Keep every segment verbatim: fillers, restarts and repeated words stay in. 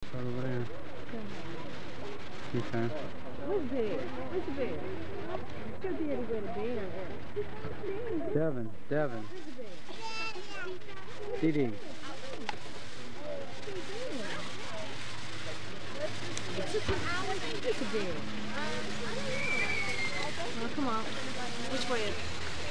Right over there. Okay. Where's Bear? Where's the bear? Still did go to bear. Devin, Devin. Dee Dee. It took an hour to get to bear. Oh, come on. Which way is it?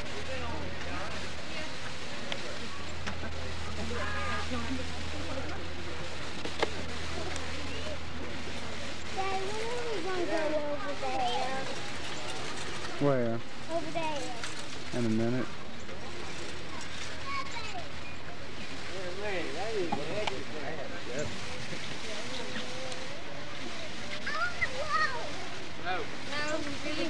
Dad, when are we going to go over there? Where? Over there. In a minute. No. No, really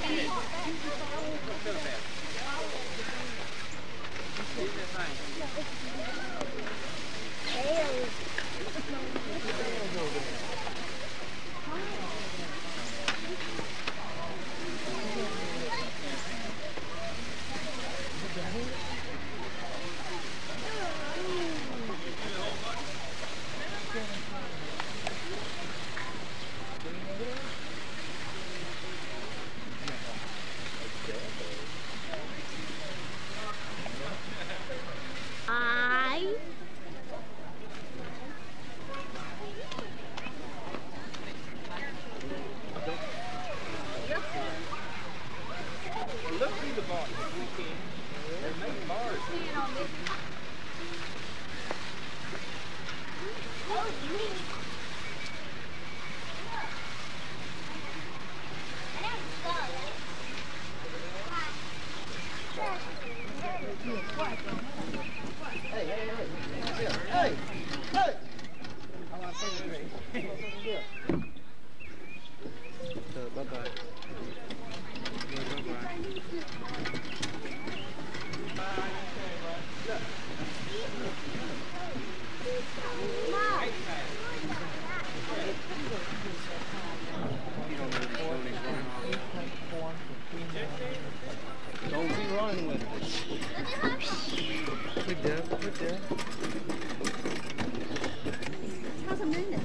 I Look through the bars if we can. They're making bars. Hey, hey, hey. Hey, hey. I want to say this. So, bye-bye. Don't be running with it. Good job, good job. How's a minute?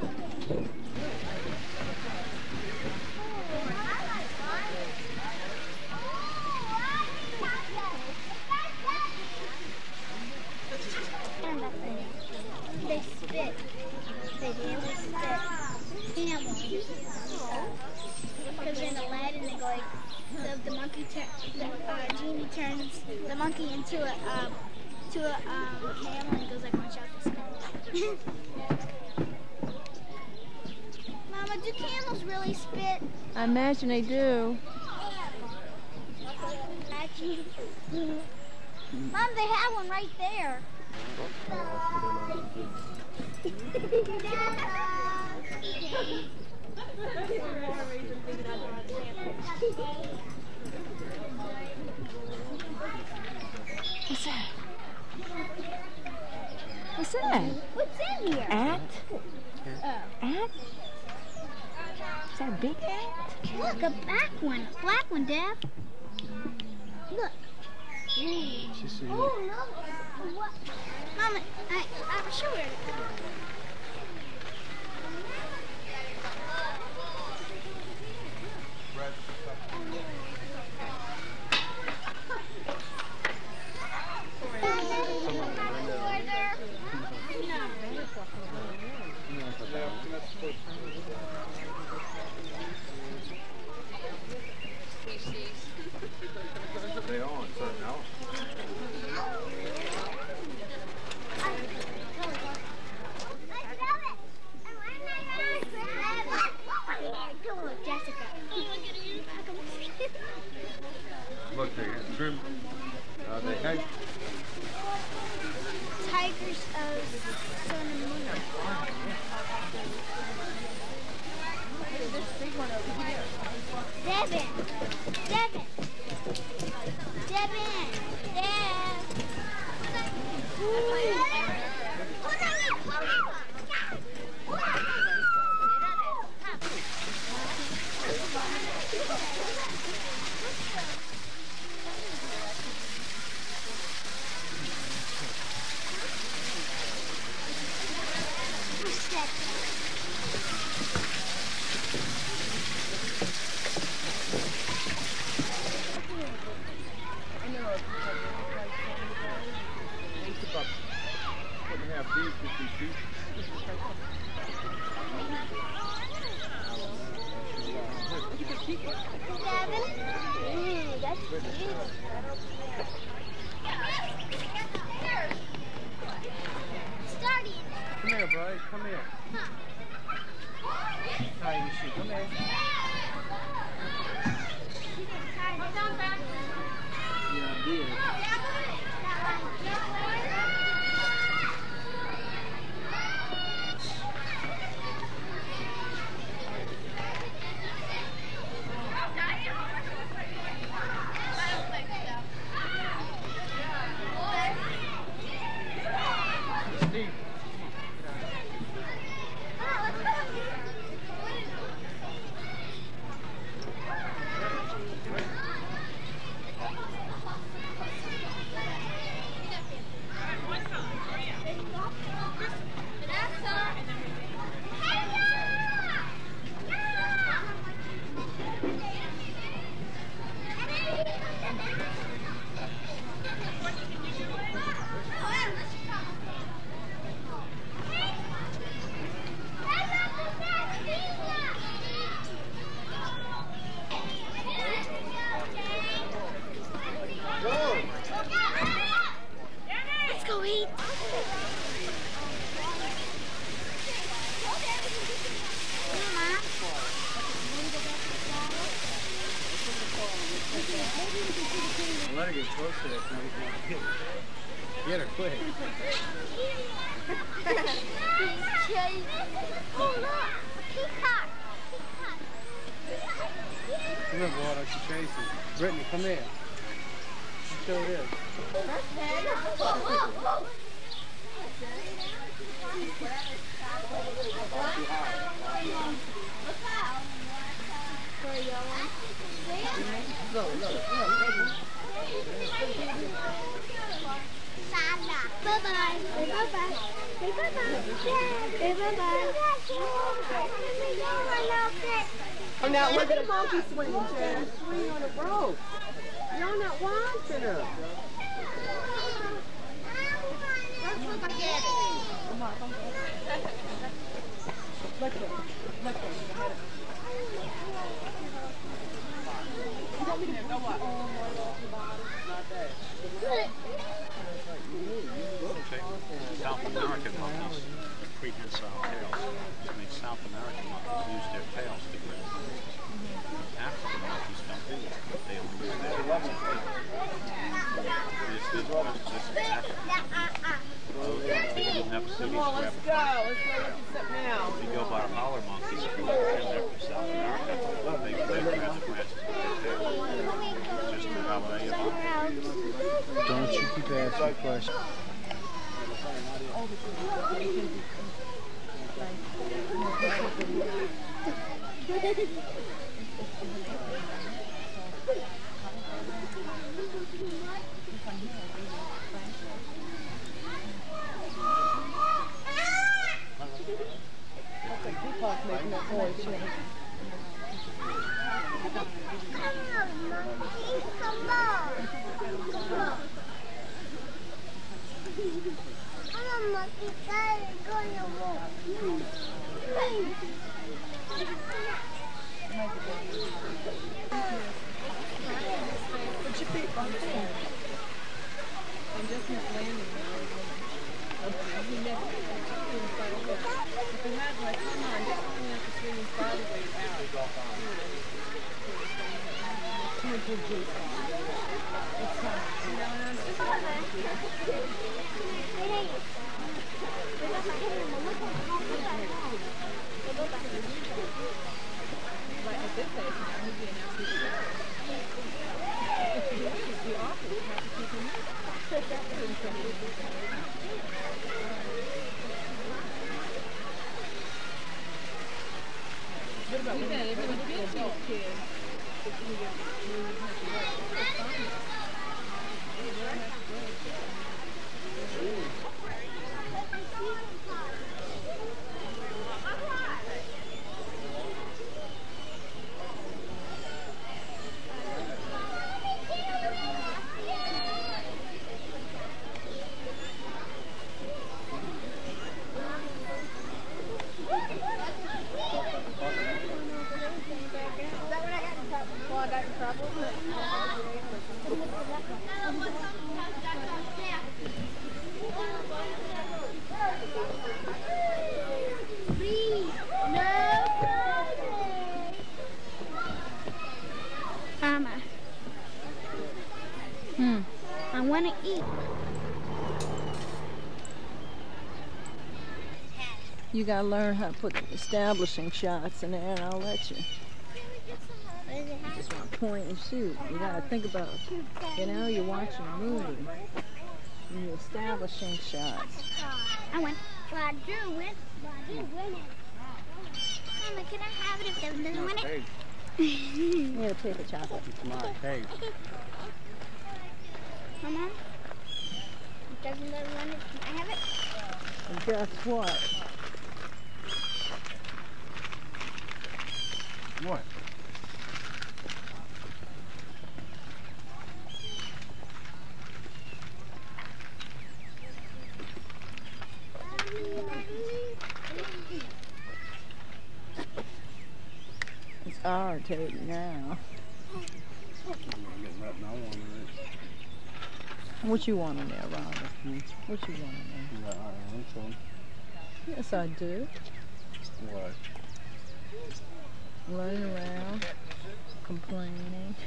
They spit. They really spit. Camels. Because in Aladdin, they go like, the, the monkey, tur the uh, genie turns the monkey into a, um, to a um, camel and goes like, watch out this guy. Mama, do camels really spit? I imagine they do. Actually, Mom, they have one right there. What's that? What's that? What's in here? Ant? Oh. Ant? Is that a big ant? Look, a black one. A black one, Dad. Look. Oh, look. What? Mama, I, I'll show her. They are on certain houses. Come on, Jessica. Look, they got trim. Uh, they hang. Tigers of Sun and Moon. did. Let's go eat. Let her get close to that thing. Get her quick. Oh, look. Peacock. Come here, boy. Don't you chase him. Brittany, come here. Show this. Bye-bye. Say bye-bye. Say bye-bye. Say bye-bye. Oh, now look at the monkey swinging, Chad. Swing on a rope. Y'all not watching her. Let's look at it. Come on, come on. Look at it. Look at it. You want me to go what? South American monkeys, prehensile tails. I mean, South American monkeys use their tails to grab food. African monkeys don't do that. They only use their tails. This is what this is Africa. They don't have to Come on, let's go. Let's go look at something else. If you go by howler monkeys, if you look at them, they're from South America. They, they grab the branches with their tails. Just to validate it. Don't you keep asking questions. Peacock making that noise, Chad. Come on. Come on, monkey. Go on your walk. Put your feet on the floor. And just his landing. Okay, he never did If he had like, come on, just only have to swing his body weight out. Too much of juice. It's time. No, no, it's just like that. Like at this age now, he'd be an absolute jerk. If he would be awful, we'd have to keep him in. What about when they would be a little kid? If you would have to work, that's fine. You don't have to work. I got in trouble. You gotta learn how to put establishing shots in there, and I'll let you. You just want to point and shoot. You gotta think about, you know, you're watching a movie. And you're establishing shots. I win. Well, I do win. Well, I do win it. Mama, can I have it if Devin doesn't win it? You gotta pick a chocolate. It's my cake. Mama, if Devin doesn't win it, can I have it? And guess what? What? It's our tape now. I'm gonna get nothing I want in it. What you want in there, Robert? Hmm? What you want in there? You got iron, so Yes, I do. what? Running around, complaining.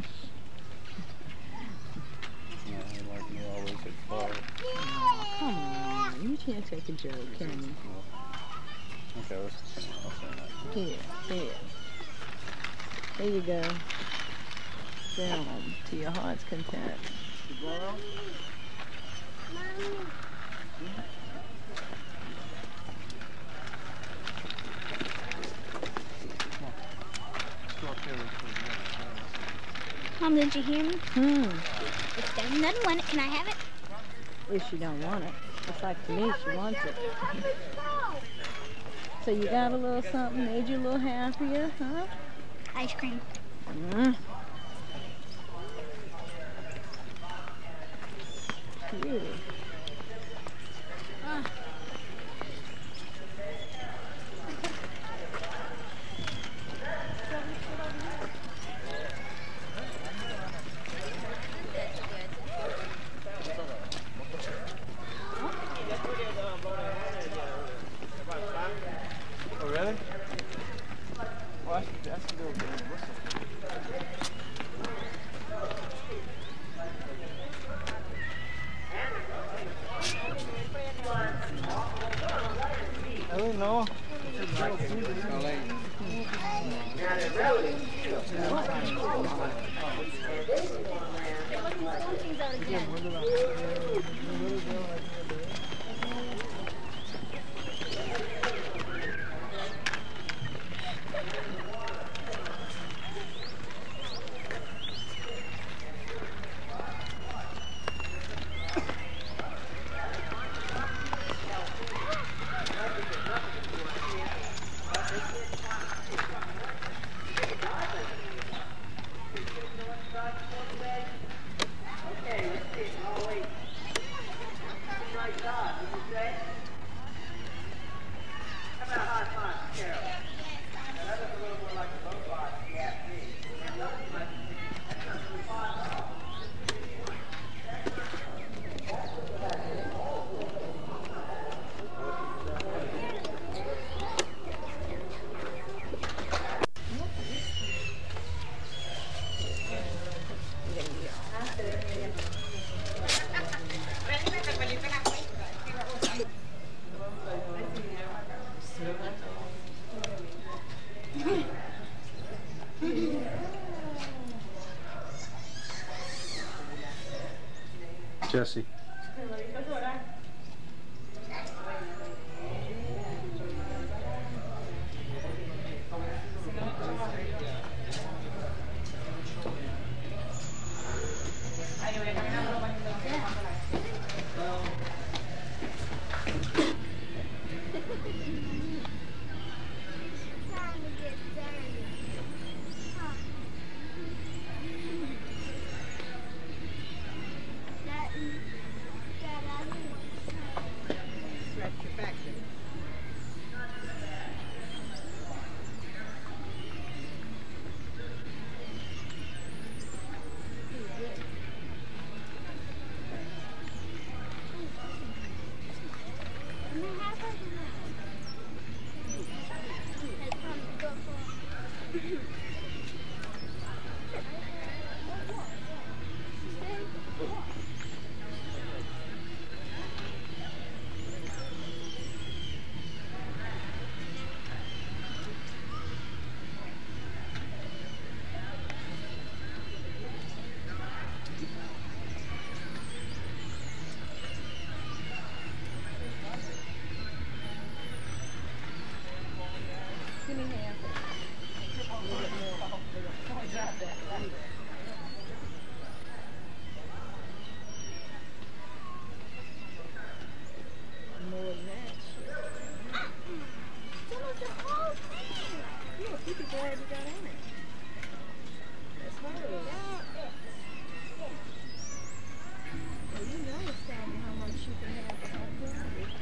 Yeah, like me always at fault. Come on, you can't take a joke, can you? Okay, let's, I'll say that. Here, here. There you go. Film to your heart's content. Mom, did you hear me? Hmm. If Devin doesn't win it, can I have it? If she don't want it. It's like to me, she wants it. So you got a little something, made you a little happier, huh? Ice cream. Mm. Beauty. Uh. Oh, really? Well, that's, that's a little bit of whistle. I don't know. Jesse. a few people already got on it. That's hers. Well, you know it's telling me how much you can have for her.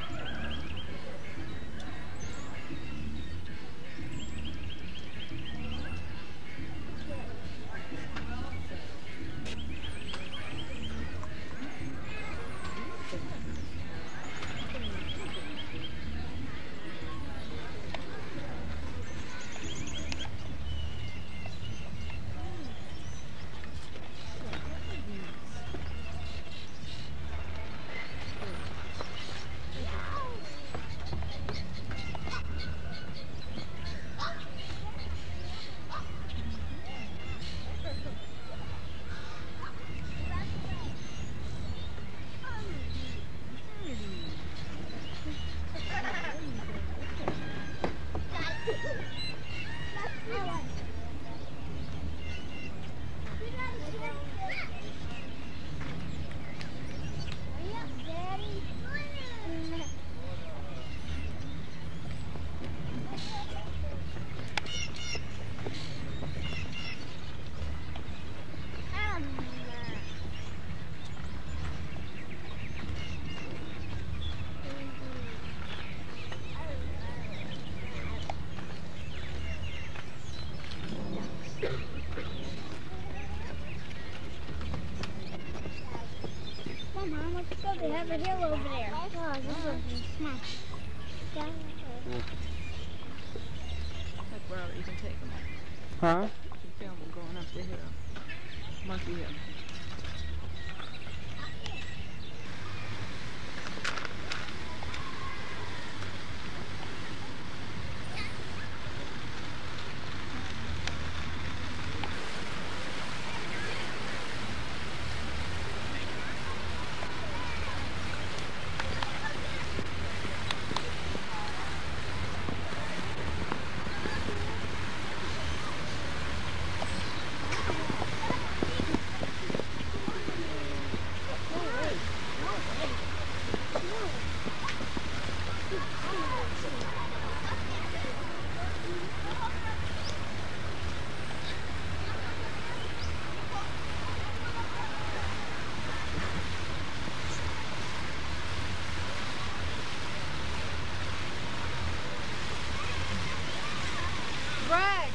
Mom, let's go. They have a hill over there. Oh, this is smart. Look, Robert, you can take them. Huh? You can film them going up the hill. Monkey Hill. Brad!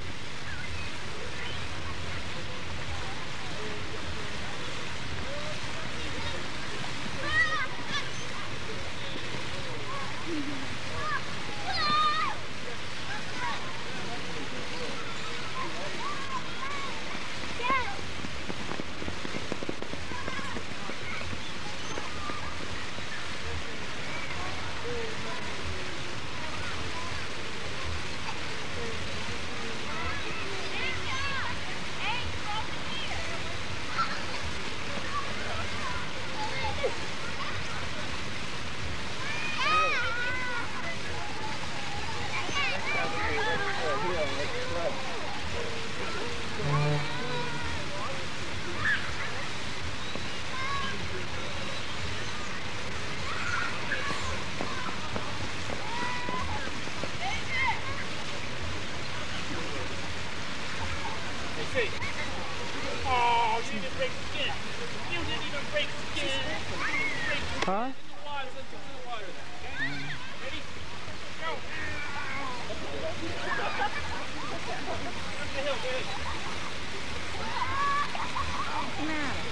Oh, you didn't break skin. You didn't even break skin. Huh? Water, let's go to the water then, okay? Ready? Go. Up the hill, ready? What's the matter?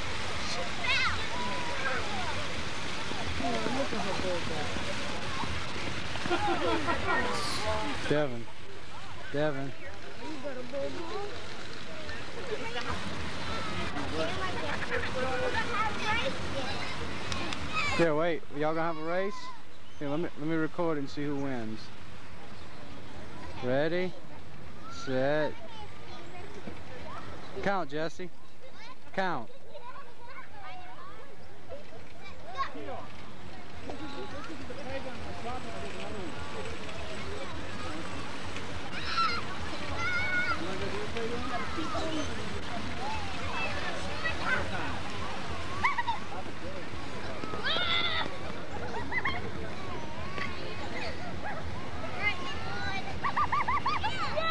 Oh, look at her bulldog. Devin. Devin. You got a bulldog? Here, wait. Y'all gonna have a race? Here, let me let me record and see who wins. Ready, set, count, Jesse. Count. Yeah!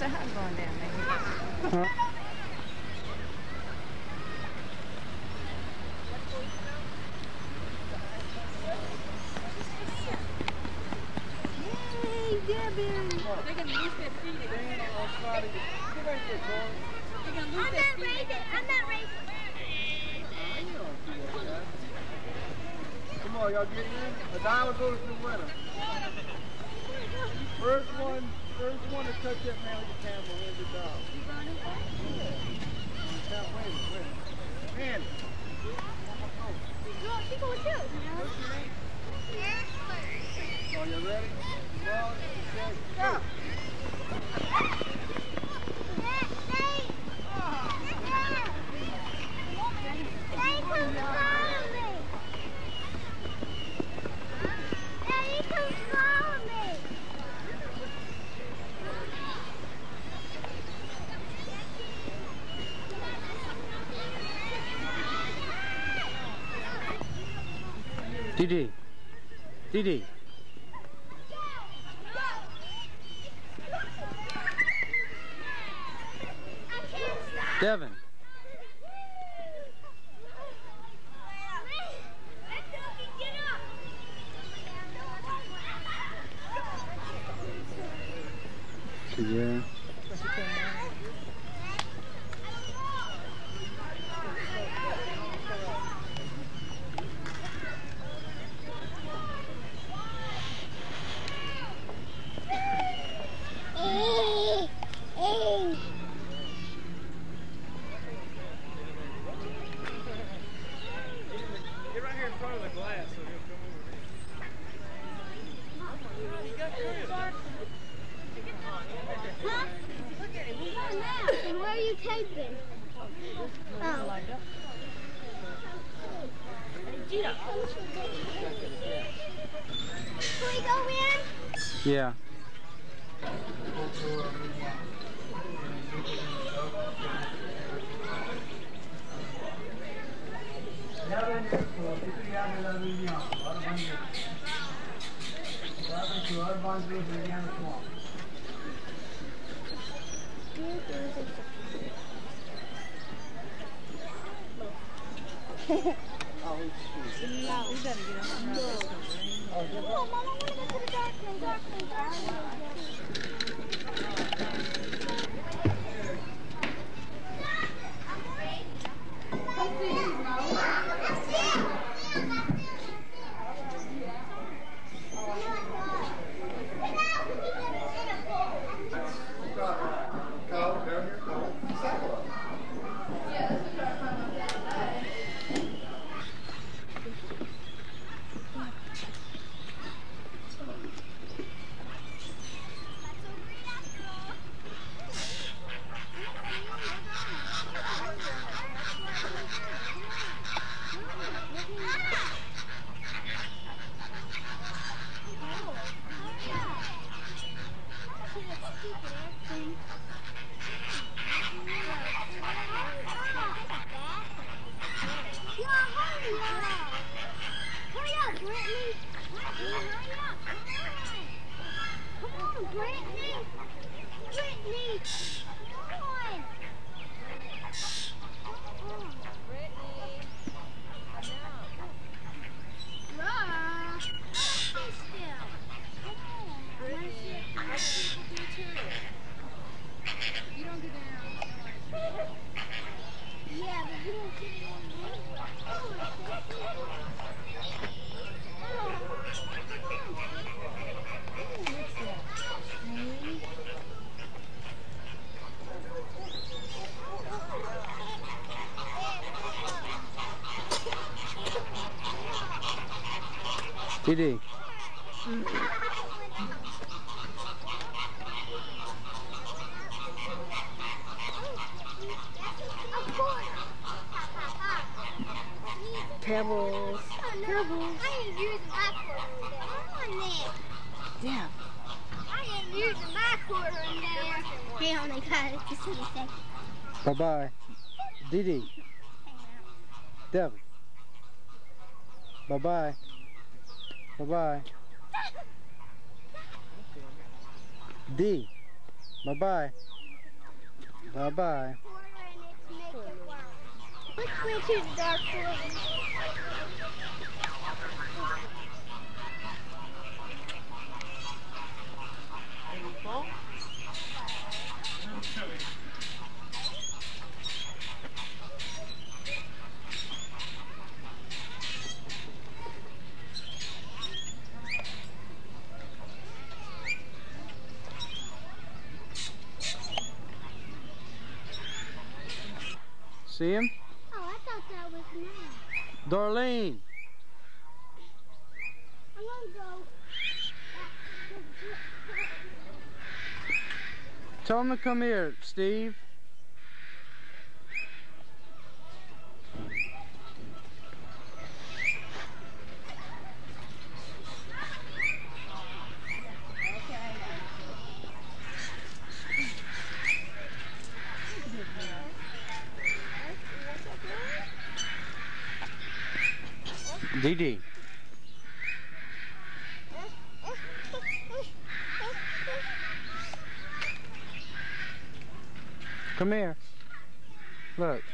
I'm going down there. Huh? Yay, Debbie! They're going to lose their feet again. They're going to lose I'm their not feet racing. again. I'm not racing. Come on, y'all get in. A dollar goes to the winner. First one, first one to touch that man with the camera wins the dog. You running back? Now, wait a minute, wait a minute. Man, No, she going too. are you ready? One, two, go. Dee Dee. Dee. Devin. Yeah. Get right here in front of the glass so he'll come over here. You got Chris. Huh? Look at him. He's on now. And where are you taping? Oh. Can we go in? Yeah. We better get up and run. Oh, Mama, I want to go to the dark room, dark room, dark Kyle, down here, Kyle. Saddle up. Hurry up, Brittany! Brittany, hurry up! Come on! Come on, Brittany! Brittany! Come on! Brittany. No. Run! Stay still. Come on. Brittany. Other people do too. You don't go down. Yeah, but you don't get on me. Oh, Dee Dee. Pebbles. Oh, no. I ain't using my quarter in there. Come on there. Yeah. I ain't using my quarter in there. He only got it just in a second. Bye bye. Dee Dee. Devin. Bye bye. Bye bye. Dee. Bye bye. Bye-bye. Which way to the dark lane? See him? Oh, I thought that was me. Darlene! I'm gonna go. Tell him to come here, Steve. Dee Dee. Come here. Look.